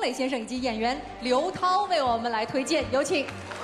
伟先生以及演员刘涛为我们来推荐，有请。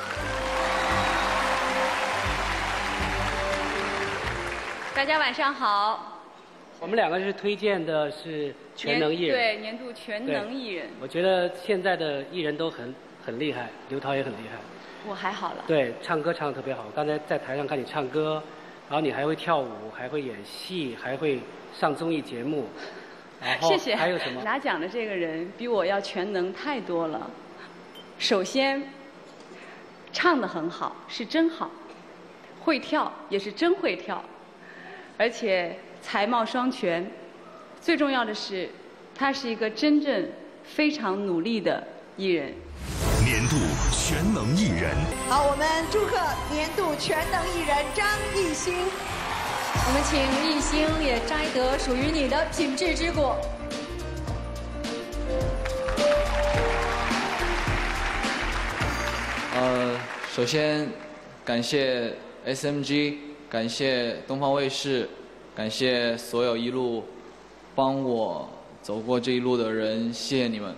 大家晚上好。 我们两个是推荐的是全能艺人， 对，年度全能艺人。 我觉得现在的艺人都很厉害，刘涛也很厉害。 我还好了。 对，唱歌唱得特别好。刚才在台上看你唱歌，然后你还会跳舞，还会演戏，还会上综艺节目。然后谢谢。 还有什么？ 拿奖的这个人比我要全能太多了。首先，唱得很好，是真好；会跳也是真会跳，而且才貌双全。最重要的是，他是一个真正非常努力的艺人。 年度全能艺人。 好，我们祝贺年度全能艺人张艺兴。 我们请艺兴也摘得属于你的品质之果。 首先感谢 SMG， 感谢东方卫视，感谢所有一路帮我走过这一路的人，谢谢你们。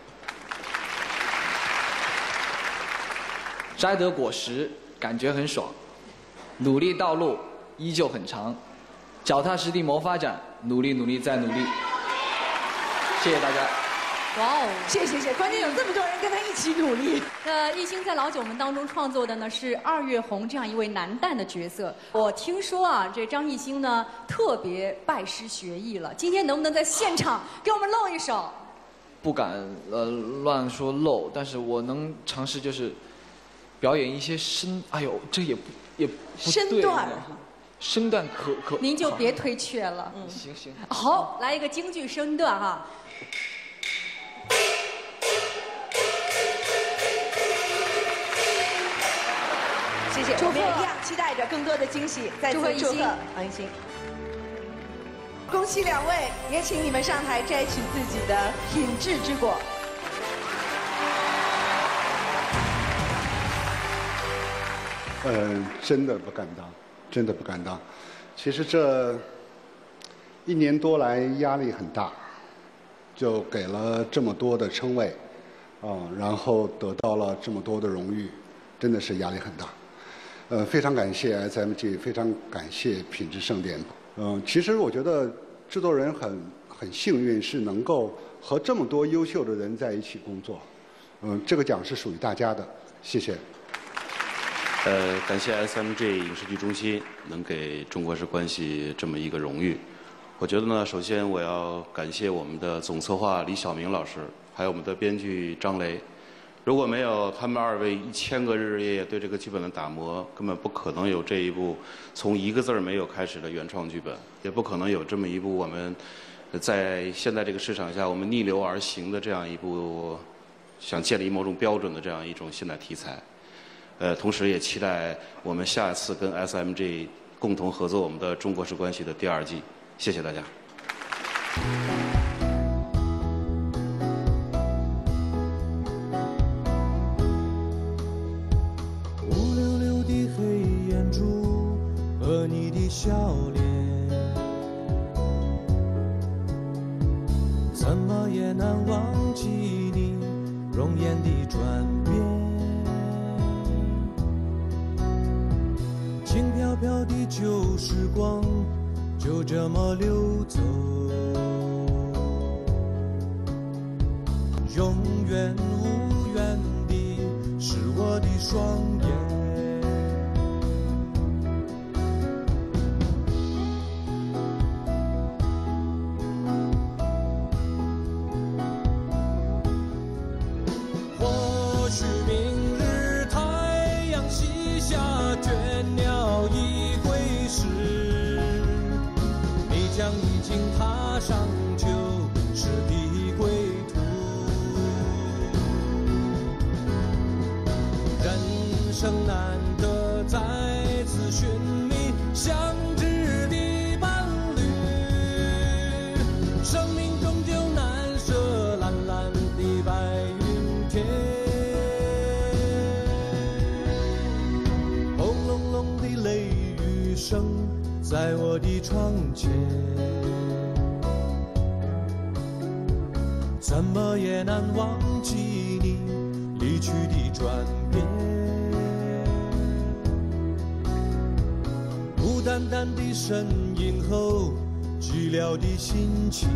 摘得果实，感觉很爽，努力道路依旧很长，脚踏实地谋发展，努力努力再努力。谢谢大家。 哇哦， 谢谢，关键有这么多人跟他一起努力。 艺兴在老九门当中创作的呢是二月红这样一位男旦的角色。我听说啊，这张艺兴呢特别拜师学艺了，今天能不能在现场给我们露一手？ 不敢乱说露，但是我能尝试就是表演一些哎呦，这也不身段。 身段可您就别推却了。 行。 好，来一个京剧身段哈。 谢谢，我们也一样期待着更多的惊喜。再次祝贺王艺兴。恭喜两位，也请你们上台摘取自己的品质之果。 真的不敢当，真的不敢当。其实这1年多来压力很大，就给了这么多的称谓，然后得到了这么多的荣誉，真的是压力很大。非常感谢 SMG， 非常感谢品质盛典。其实我觉得制作人很幸运，是能够和这么多优秀的人在一起工作。这个奖是属于大家的，谢谢。 感谢 SMG 影视剧中心能给中国式关系这么一个荣誉。我觉得呢，首先我要感谢我们的总策划李晓明老师，还有我们的编剧张雷。如果没有他们2位1000个日日夜夜对这个剧本的打磨，根本不可能有这一部从一个字儿没有开始的原创剧本，也不可能有这么一部我们在现在这个市场下我们逆流而行的这样一部想建立某种标准的这样一种现代题材。同时也期待我们下次跟 SMG 共同合作我们的中国式关系的第2季。谢谢大家。 和你的笑脸，怎么也难忘记你容颜的转变。轻飘飘的旧时光就这么流走，永远无缘的是我的双眼。生难得再次寻觅相知的伴侣，生命终究难舍蓝蓝的白云天。轰隆隆的雷雨声在我的窗前，怎么也难忘记你离去的转变。孤单单的身影后，寂寥的心情。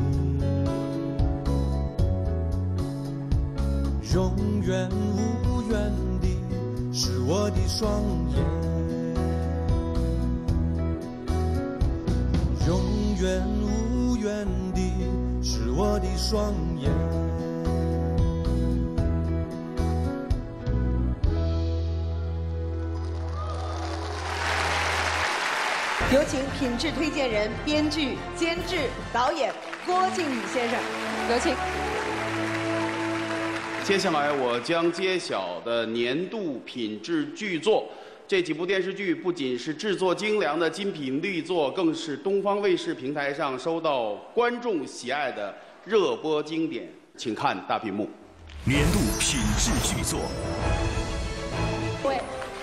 永远无缘的是我的双眼，永远无缘的是我的双眼。 有请品质推荐人、编剧、监制、导演郭靖宇先生，有请。 接下来我将揭晓的年度品质巨作。这几部电视剧不仅是制作精良的精品力作，更是东方卫视平台上受到观众喜爱的热播经典。请看大屏幕。 年度品质巨作。 对。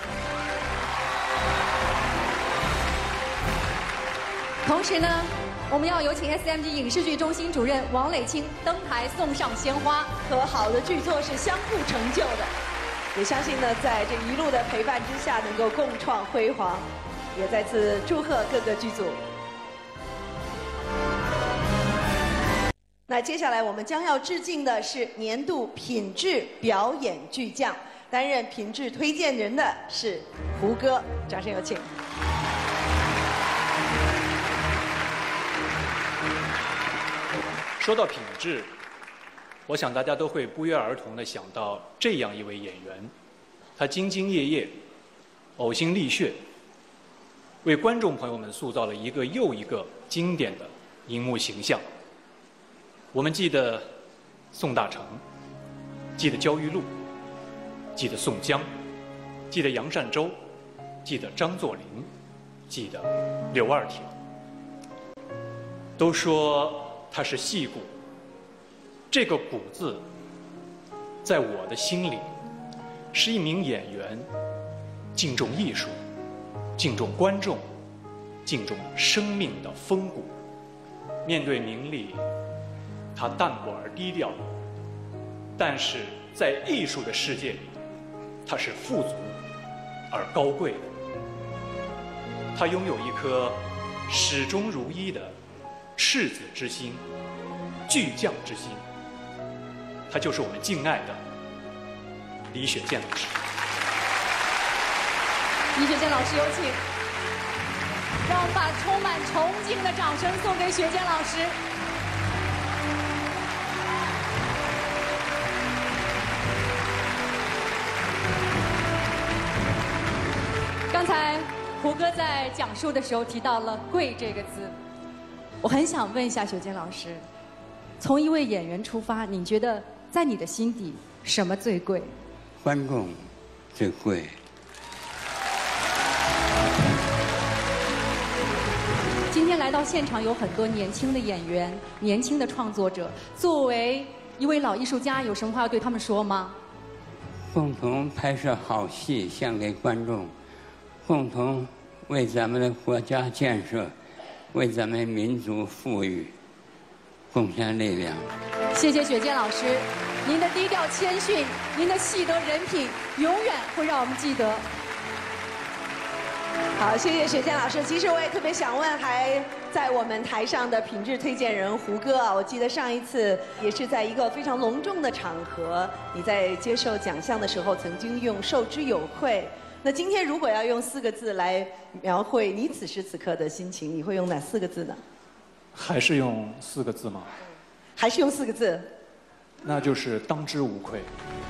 同时呢，我们要有请 SMG 影视剧中心主任王磊清登台送上鲜花。 和好的剧作是相互成就的，也相信呢，在这一路的陪伴之下，能够共创辉煌。也再次祝贺各个剧组。那接下来我们将要致敬的是年度品质表演巨匠，担任品质推荐人的是胡歌，掌声有请。 说到品质，我想大家都会不约而同地想到这样一位演员，他兢兢业业、呕心沥血，为观众朋友们塑造了一个又一个经典的荧幕形象。我们记得宋大成，记得焦裕禄，记得宋江，记得杨善洲，记得张作霖，记得刘二铁。都说他是戏骨，这个骨字在我的心里是一名演员敬重艺术，敬重观众，敬重生命的风骨。面对名利，他淡泊而低调，但是在艺术的世界里，他是富足而高贵的。他拥有一颗始终如一的赤子之心，巨匠之心。他就是我们敬爱的李雪健老师。 李雪健老师有请，让我们把充满崇敬的掌声送给雪健老师。刚才胡歌在讲述的时候提到了“贵”这个字，我很想问一下雪健老师，从一位演员出发，你觉得在你的心底什么最贵？ 观众最贵。 今天来到现场有很多年轻的演员、年轻的创作者，作为一位老艺术家，有什么话要对他们说吗？ 共同拍摄好戏献给观众，共同为咱们的国家建设，为咱们民族富裕贡献力量。 谢谢雪健老师，您的低调谦逊，您的戏德人品，永远会让我们记得。 好，谢谢雪健老师。其实我也特别想问，还在我们台上的品质推荐人胡歌啊，我记得上一次也是在一个非常隆重的场合，你在接受奖项的时候曾经用“受之有愧”。那今天如果要用4个字来描绘你此时此刻的心情，你会用哪4个字呢？ 还是用4个字吗？ 还是用4个字？ 那就是当之无愧。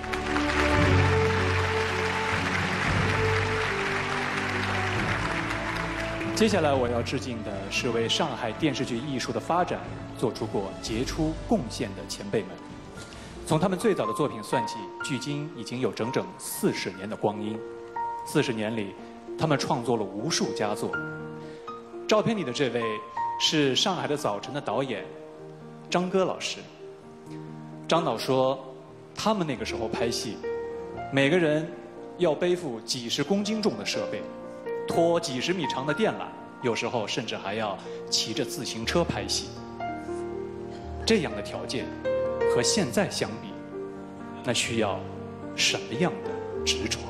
接下来我要致敬的是为上海电视剧艺术的发展做出过杰出贡献的前辈们。从他们最早的作品算起，距今已经有整整40年的光阴。40年里，他们创作了无数佳作。照片里的这位是《上海的早晨》的导演张歌老师。张导说，他们那个时候拍戏，每个人要背负几十公斤重的设备，拖几十米长的电缆，有时候甚至还要骑着自行车拍戏。这样的条件和现在相比， 那需要什么样的执着？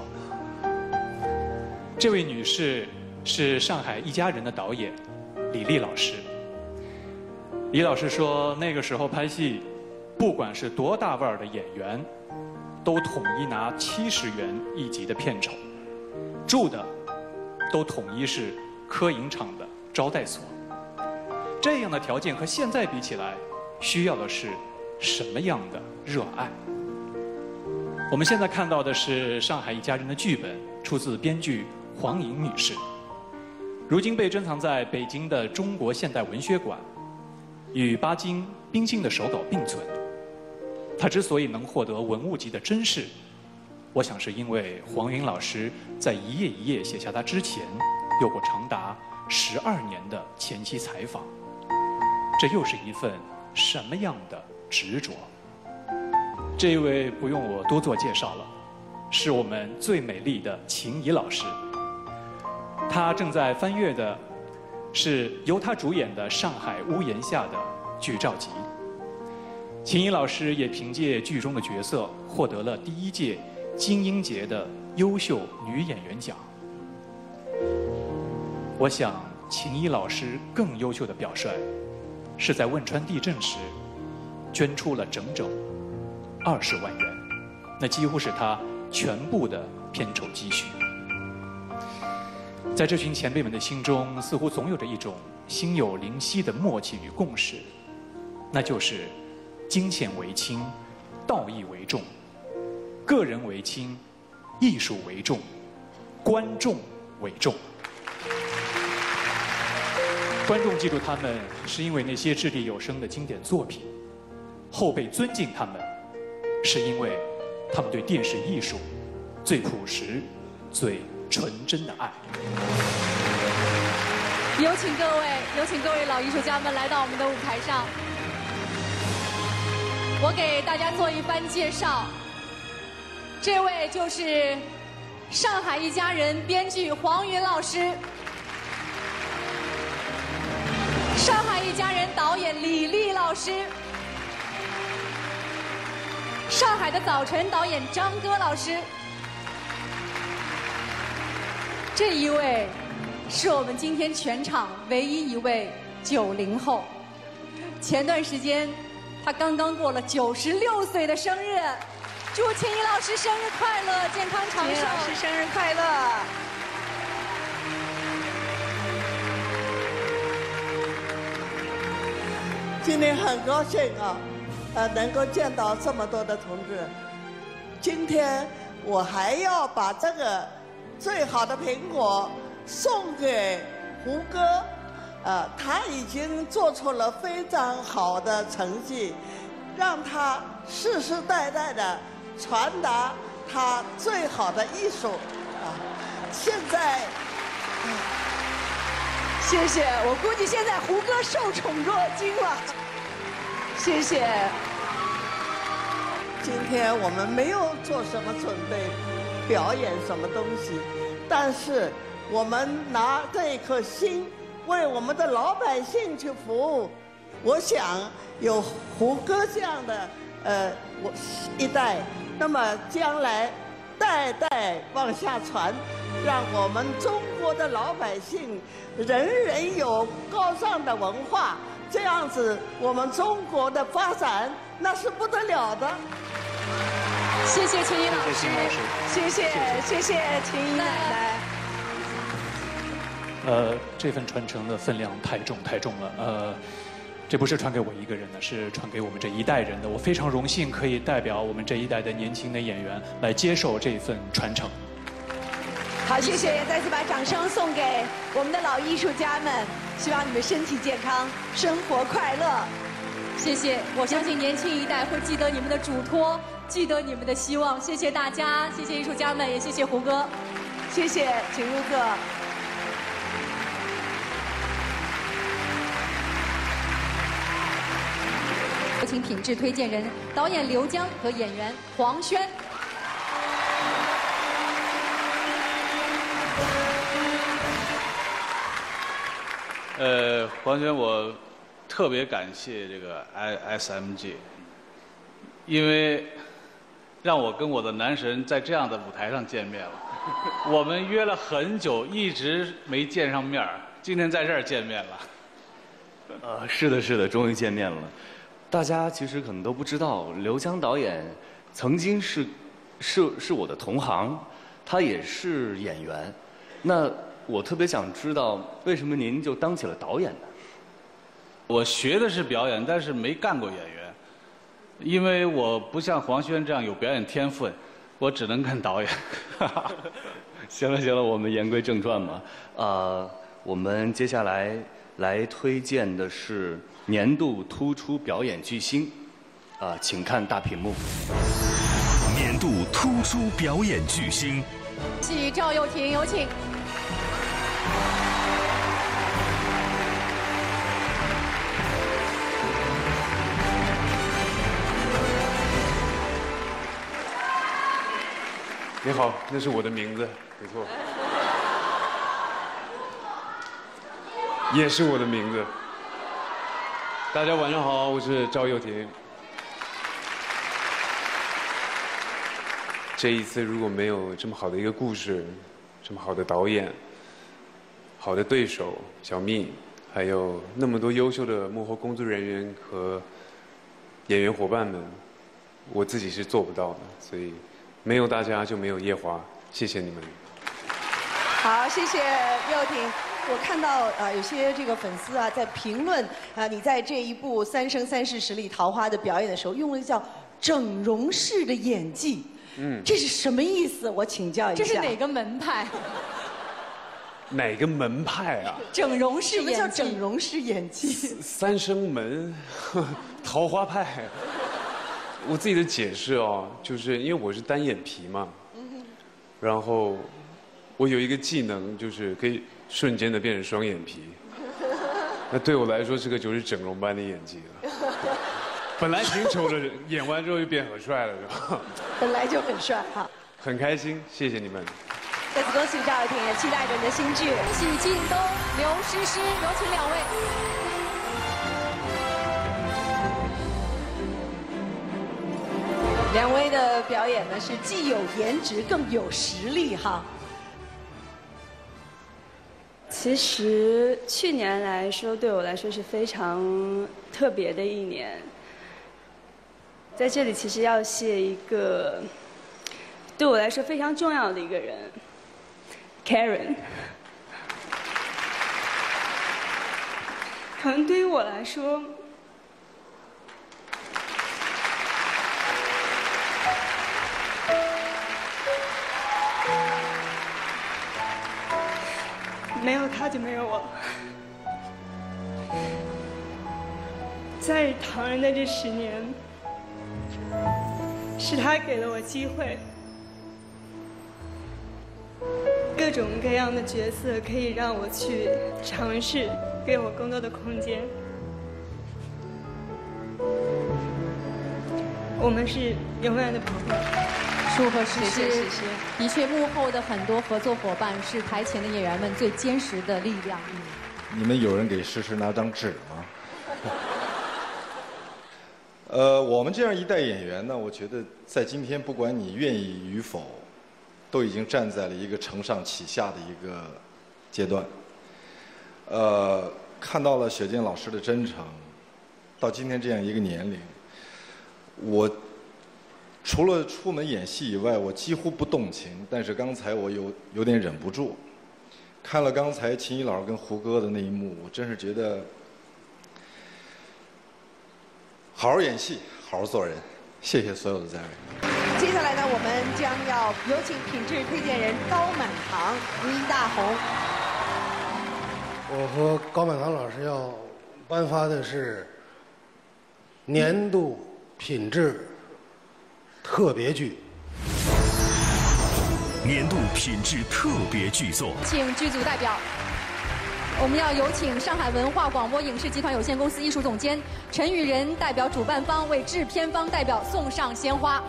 这位女士是上海一家人的导演李丽老师。李老师说，那个时候拍戏，不管是多大腕儿的演员，都统一拿70元一集的片酬，住的都统一是科影厂的招待所。这样的条件和现在比起来，需要的是什么样的热爱？我们现在看到的是《上海一家人》的剧本，出自编剧黄颖女士，如今被珍藏在北京的中国现代文学馆，与巴金、冰心的手稿并存。她之所以能获得文物级的珍视，我想是因为黄云老师在一页一页写下她之前，有过长达12年的前期采访。这又是一份什么样的执着？这一位不用我多做介绍了，是我们最美丽的秦怡老师。她正在翻阅的是由她主演的《上海屋檐下》的剧照集。秦怡老师也凭借剧中的角色获得了第1届金鹰节的优秀女演员奖。我想，秦怡老师更优秀的表率，是在汶川地震时捐出了整整20万元，那几乎是他全部的片酬积蓄。在这群前辈们的心中，似乎总有着一种心有灵犀的默契与共识，那就是金钱为轻，道义为重，个人为轻，艺术为重，观众为重。观众记住他们，是因为那些掷地有声的经典作品；后辈尊敬他们，是因为他们对电视艺术最朴实、最纯真的爱。 有请各位老艺术家们来到我们的舞台上。我给大家做一番介绍，这位就是《上海一家人》编剧黄云老师，《上海一家人》导演李丽老师，《上海的早晨》导演张歌老师。这一位是我们今天全场唯一一位90后。前段时间，他刚刚过了96岁的生日，祝秦怡老师生日快乐，健康长寿。秦怡老师生日快乐！ 今天很高兴啊，能够见到这么多的同志。今天我还要把这个最好的苹果送给胡歌，他已经做出了非常好的成绩，让他世世代代的传达他最好的艺术啊！现在， 谢谢，我估计现在胡歌受宠若惊了。谢谢。 今天我们没有做什么准备，表演什么东西，但是我们拿这一颗心为我们的老百姓去服务。我想有胡歌这样的一代，那么将来代代往下传，让我们中国的老百姓人人有高尚的文化，这样子我们中国的发展那是不得了的。 谢谢秦怡老师， 谢谢秦怡奶奶。 这份传承的分量太重了，这不是传给我一个人的，是传给我们这一代人的。我非常荣幸可以代表我们这一代的年轻的演员来接受这份传承。 好，谢谢，再次把掌声送给我们的老艺术家们，希望你们身体健康，生活快乐。 谢谢，我相信年轻一代会记得你们的嘱托，记得你们的希望。谢谢大家，谢谢艺术家们，也谢谢胡歌， 谢谢，请入座。 有请品质推荐人、导演刘江和演员黄轩。 黄轩，我特别感谢这个 SMG，因为让我跟我的男神在这样的舞台上见面了。我们约了很久，一直没见上面儿，今天在这儿见面了。 是的，是的，终于见面了。大家其实可能都不知道，刘江导演曾经是我的同行，他也是演员。那我特别想知道，为什么您就当起了导演呢？ 我学的是表演，但是没干过演员，因为我不像黄轩这样有表演天分，我只能干导演。 行了行了，我们言归正传嘛。我们接下来推荐的是年度突出表演巨星，请看大屏幕。 年度突出表演巨星， 系赵又廷，有请。 你好，那是我的名字，没错，也是我的名字。大家晚上好，我是赵又廷。这一次如果没有这么好的一个故事，这么好的导演，好的对手小蜜，还有那么多优秀的幕后工作人员和演员伙伴们，我自己是做不到的，所以。没有大家就没有夜华，谢谢你们。 好，谢谢又廷。我看到有些这个粉丝啊在评论你在这一部《三生三世十里桃花》的表演的时候，用了叫整容式的演技。这是什么意思？我请教一下。 这是哪个门派？ 哪个门派啊？ 整容式演技。 什么叫整容式演技？ 三生门，桃花派。我自己的解释哦，就是因为我是单眼皮嘛，然后我有一个技能，就是可以瞬间的变成双眼皮，那对我来说这个就是整容般的演技了。本来挺丑的人，演完之后就变很帅了，是吧？ 本来就很帅哈。 很开心，谢谢你们。 再次恭喜赵又廷，也期待着你的新剧。 恭喜靳东、刘诗诗，有请两位。 两位的表演呢是既有颜值更有实力哈。 其实去年来说，对我来说是非常特别的一年。在这里，其实要谢一个对我来说非常重要的一个人 ，Karen。可能对于我来说，没有他就没有我。在唐人的这10年，是他给了我机会，各种各样的角色可以让我去尝试，给我更多的空间。我们是永远的朋友。 舒和诗诗， 谢谢。 的确，幕后的很多合作伙伴是台前的演员们最坚实的力量。 你们有人给诗诗拿张纸吗？我们这样一代演员呢，我觉得在今天，不管你愿意与否，都已经站在了一个承上启下的一个阶段。看到了雪见老师的真诚，到今天这样一个年龄，我除了出门演戏以外，我几乎不动情。但是刚才我有点忍不住，看了刚才秦怡老师跟胡歌的那一幕，我真是觉得好好演戏，好好做人。谢谢所有的在位。 接下来呢，我们将要有请品质推荐人高满堂、倪大红。 我和高满堂老师要颁发的是年度品质特别剧。 年度品质特别剧作， 请剧组代表。我们要有请上海文化广播影视集团有限公司艺术总监陈雨仁代表主办方为制片方代表送上鲜花。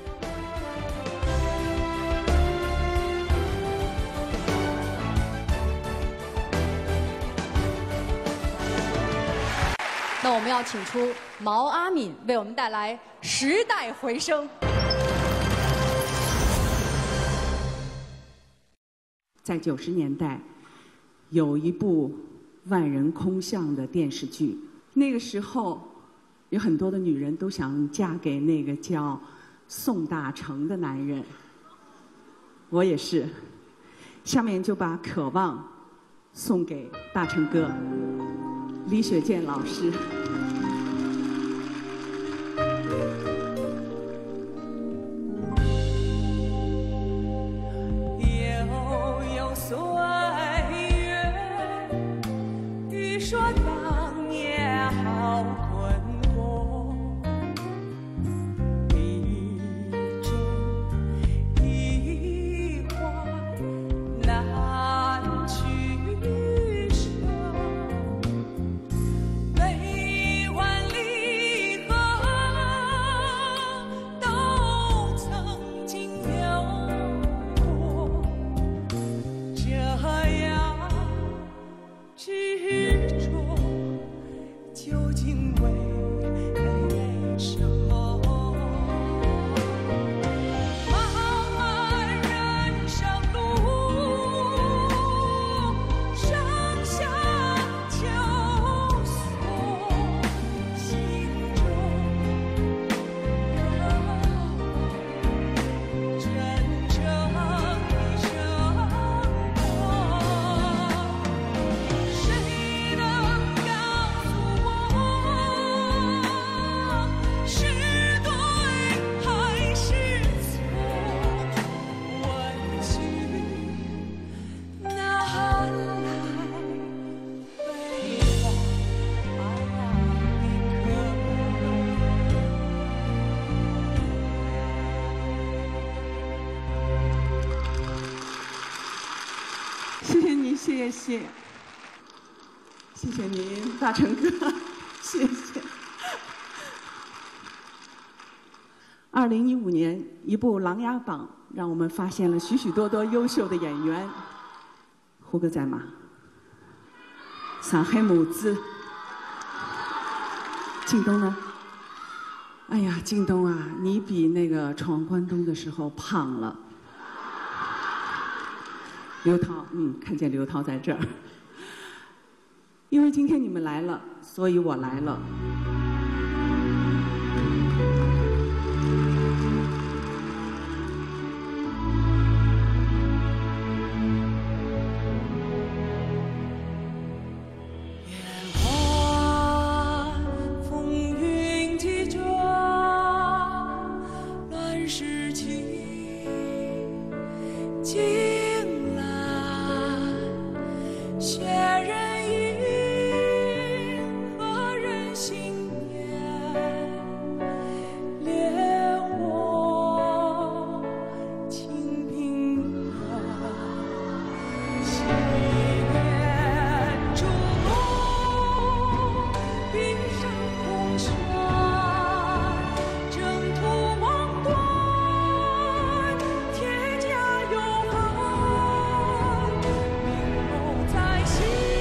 那我们要请出毛阿敏为我们带来《时代回声》。 在90年代有一部万人空巷的电视剧，那个时候有很多的女人都想嫁给那个叫宋大成的男人，我也是。下面就把《渴望》送给大成哥，李雪健老师。 悠悠岁月，欲说当年好滚过，一针一画难取舍，悲欢离合都曾经有过，这样执着究竟为什么？漫漫人生路，上下求索，心中真正的生活，谁能告诉我是对还是错？问句哪来悲欢谢谢你，谢谢，谢谢您，大成哥，谢谢。2015年，一部《琅琊榜》让我们发现了许许多多优秀的演员。胡歌在吗？上海母子。靳东呢？哎呀，靳东啊，你比那个闯关东的时候胖了。刘涛，看见刘涛在这儿。因为今天你们来了，所以我来了。 风云急转，乱世情，惊来血人影，何人心念？怜我清平乐，心愿烛光，冰上红轩，征途望断，铁甲有痕，明眸在心，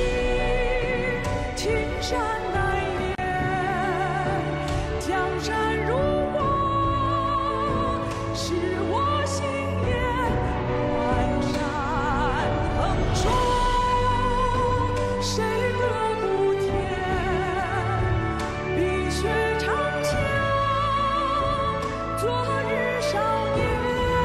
青山难掩，江山如画，是我心愿。万山横霜，谁歌不甜？碧血长枪，昨日少年，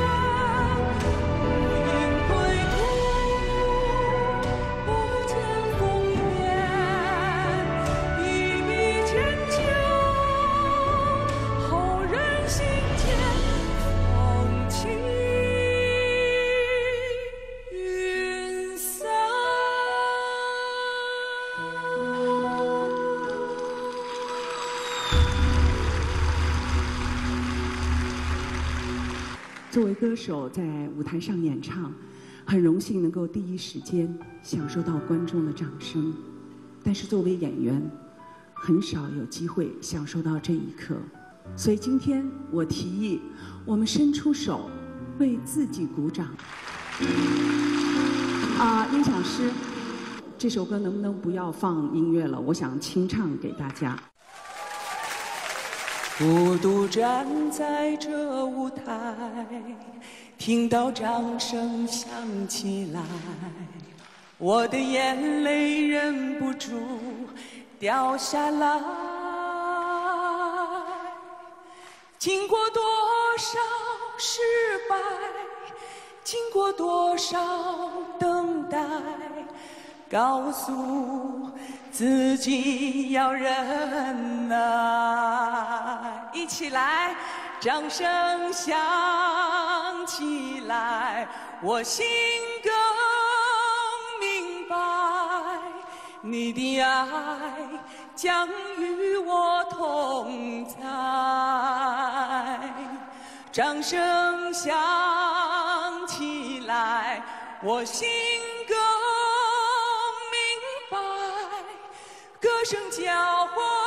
无影归途，不见烽烟，一笔千秋，后人心间风起云散。 作为歌手，在舞台上演唱，很荣幸能够第一时间享受到观众的掌声。但是作为演员，很少有机会享受到这一刻。所以今天我提议，我们伸出手，为自己鼓掌。音响师，这首歌能不能不要放音乐了？我想清唱给大家。 孤独站在这舞台， 听到掌声响起来，我的眼泪忍不住掉下来。经过多少失败，经过多少等待，告诉自己要忍耐。一起来，掌声响起来，我心更明白，你的爱将与我同在。掌声响起来，我心更明白，歌声交换。